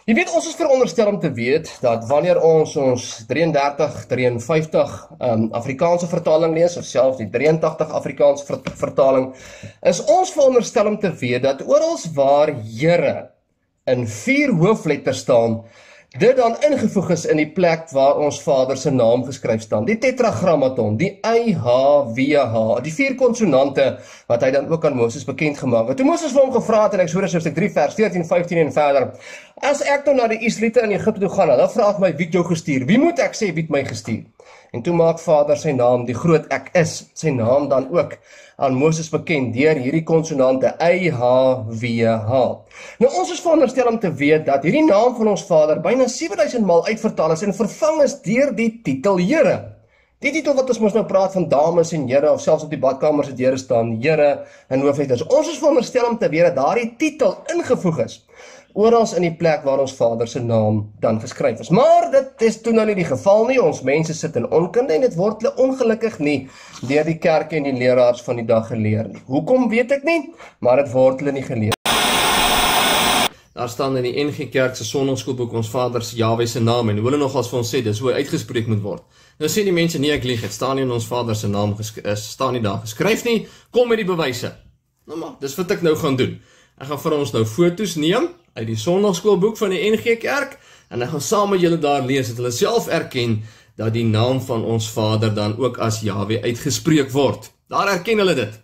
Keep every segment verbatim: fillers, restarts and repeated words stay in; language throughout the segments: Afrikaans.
Jy weet, ons is veronderstel om te weet dat wanneer ons ons drieëndertig, drieënvyftig um, Afrikaanse vertaling lees, of selfs die drieëntagtig Afrikaanse ver vertaling, is ons veronderstel om te weet dat oral waar Here in vier hoofletters staan, dit dan ingevoeg is in die plek waar ons Vader se naam geskryf staan. Die tetragrammaton, die I, H, W, H, die vier konsonante wat hy dan ook aan Moses bekend gemaak het. Toe Moses vir hom gevra het in Eksodus hoofstuk drie vers veertien, vyftien en verder, as ek nou na die Israeliete in Egipte toe gaan, hulle vra ek my wie het jou gestuur? Wie moet ek sê wie het my gestuur? En toe maak Vader sy naam, die groot ek is, sy naam dan ook aan Moses bekend deur hierdie konsonante I, H, W, H. Nou ons is veronderstel om te weet dat hierdie naam van ons Vader byna sewe duisend maal uitvertaal is en vervang is deur die titel Here. Die titel wat ons mos nou praat van dames en Here, of selfs op die badkamer se deure staan Here in hoofletters. Ons is veronderstel om te weet dat daardie titel ingevoeg is oral in die plek waar ons Vader se naam dan geskryf is. Maar dit is toe nou nie die geval nie. Ons mense sit in onkunde en dit word hulle ongelukkig nie deur die kerke en die leraars van die dag geleer nie. Hoekom weet ek nie, maar dit word hulle nie geleer. Daar staan in die N G Kerk se sonnaskoolboek ons Vader se Jahwe se naam en hoe hulle nogals vir ons sê dis hoe hy uitgespreek moet word. Nou sê die mense nee, ek lieg, dit staan nie in ons Vader se naam is staan nie daar geskryf nie. Kom met die bewyse. Nou maar, dis wat ek nou gaan doen. Ek gaan vir ons nou foto's neem uit die sonnaskoolboek van die N G Kerk en ek gaan saam met julle daar lees dat hulle self erken dat die naam van ons Vader dan ook as Jahwe uitgespreek word. Daar erken hulle dit.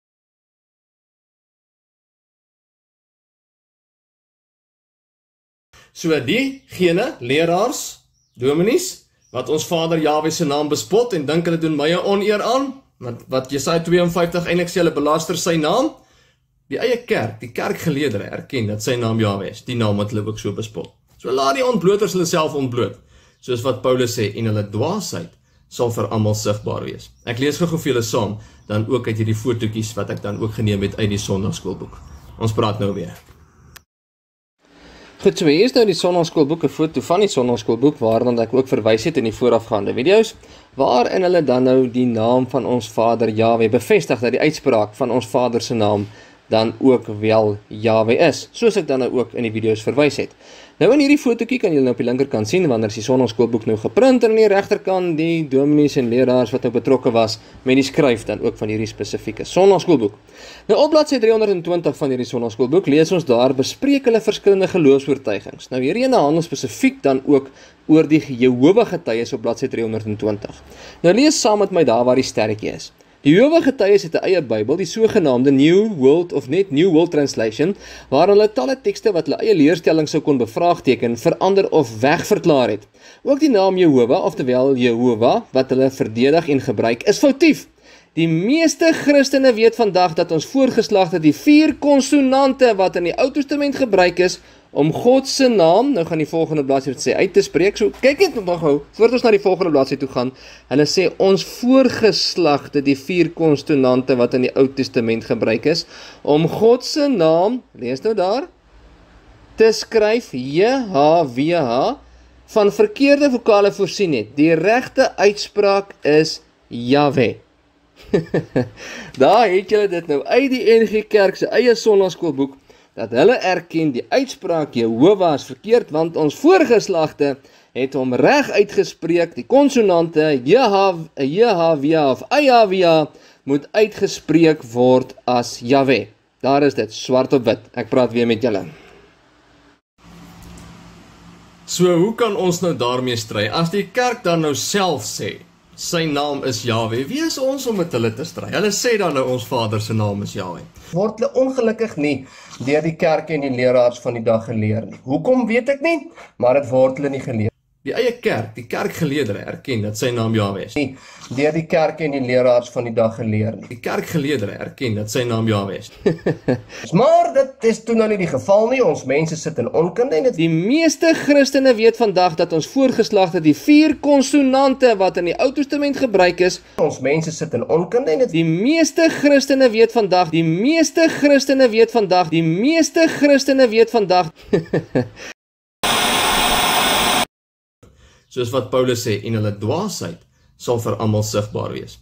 So diegene, leraars, dominees, wat ons Vader Jahwe se naam bespot en dink hulle doen my 'n oneer aan, wat, wat Jesaja tweeënvyftig eintlik sê hulle belaster sy naam, die eie kerk, die kerkgeleerdere erken dat sy naam Jahwe is, die naam wat hulle ook so bespot. So laat die ontbloters hulle self ontbloot, soos wat Paulus sê, en hulle dwaasheid sal vir almal sigbaar wees. Ek lees gou vir julle saam, dan ook uit hierdie fotootjies wat ek dan ook geneem het uit die sonnaskoolboek. Ons praat nou weer. Goed, so hier is nou die sonnaskoolboek, 'n foto van die sonnaskoolboek, waarna ek ook verwys het in die voorafgaande video's, waarin hulle dan nou die naam van ons Vader Jahwe bevestig, dat die uitspraak van ons Vader se naam dan ook wel Jahwe is, soos ek dan nou ook in die video's verwys het. Nou in hierdie fotootjie kan julle nou op die linkerkant sien, wanneer is die sonnaskoolboek nou geprint, en aan die regterkant die dominees en leraars wat nou betrokke was met die skryf dan ook van hierdie spesifieke sonnaskoolboek. Nou op bladsy driehonderdtwintig van hierdie sonnaskoolboek lees ons daar bespreek hulle verskillende geloofsoortuigings. Nou hierdie ene handel spesifiek dan ook oor die Jehova getuies op bladsy driehonderdtwintig. Nou lees saam met my daar waar die sterretjie is. Die Jehova getuies het 'n eie Bybel, die sogenaamde New World of net New World Translation, waar hulle talle tekste wat hulle eie leerstellings sou kon bevraagteken, verander of wegverklaar het. Ook die naam Jehova, oftewel Jehova, wat hulle verdedig en gebruik, is foutief. Die meeste Christene weet vandag dat ons voorgeslagte die vier konsonante wat in die Ou Testament gebruik is om God se naam, nou gaan die volgende bladsy sê uit te spreek. So kyk net nog gou, voordat ons na die volgende bladsy toe gaan. Hulle sê ons voorgeslagte die vier konsonante wat in die Ou Testament gebruik is om God se naam, lees nou daar, te skryf J H W H van verkeerde vokale voorsien het. Die regte uitspraak is Jahwe. Daar het julle dit nou uit die N G Kerk se eie sonnaskoolboek, dat hulle erken die uitspraak Jehova is verkeerd, want ons voorgeslagte het hom reg uitgespreek, die konsonante J H W H of I H W H moet uitgespreek word as Jahwe. Daar is dit, swart op wit. Ek praat weer met julle. So hoe kan ons nou daarmee stry? As die kerk dan nou self sê, sy naam is Jahwe, wie is ons om met hulle te stry? Hulle sê dan nou ons Vader se naam is Jahwe. Word hulle ongelukkig nie deur die kerke en die leraars van die dag geleer nie. Hoekom weet ek nie, maar dit word hulle nie geleer. Die eie kerk, die kerkgeleerdere erken dat sy naam Jahwe is. Nie deur die kerke en die leraars van die dag geleer nie. Die kerkgeleerdere erken dat sy naam Jahwe is. Maar dit is toe nou nie die geval nie. Ons mense sit in onkunde en dit... Die meeste Christene weet vandag dat ons voorgeslagte die vier konsonante wat in die Ou Testament gebruik is. Ons mense sit in onkunde en dit... Die meeste Christene weet vandag, die meeste Christene weet vandag, die meeste Christene weet vandag... Soos wat Paulus sê, en hulle dwaasheid sal vir almal sigbaar wees.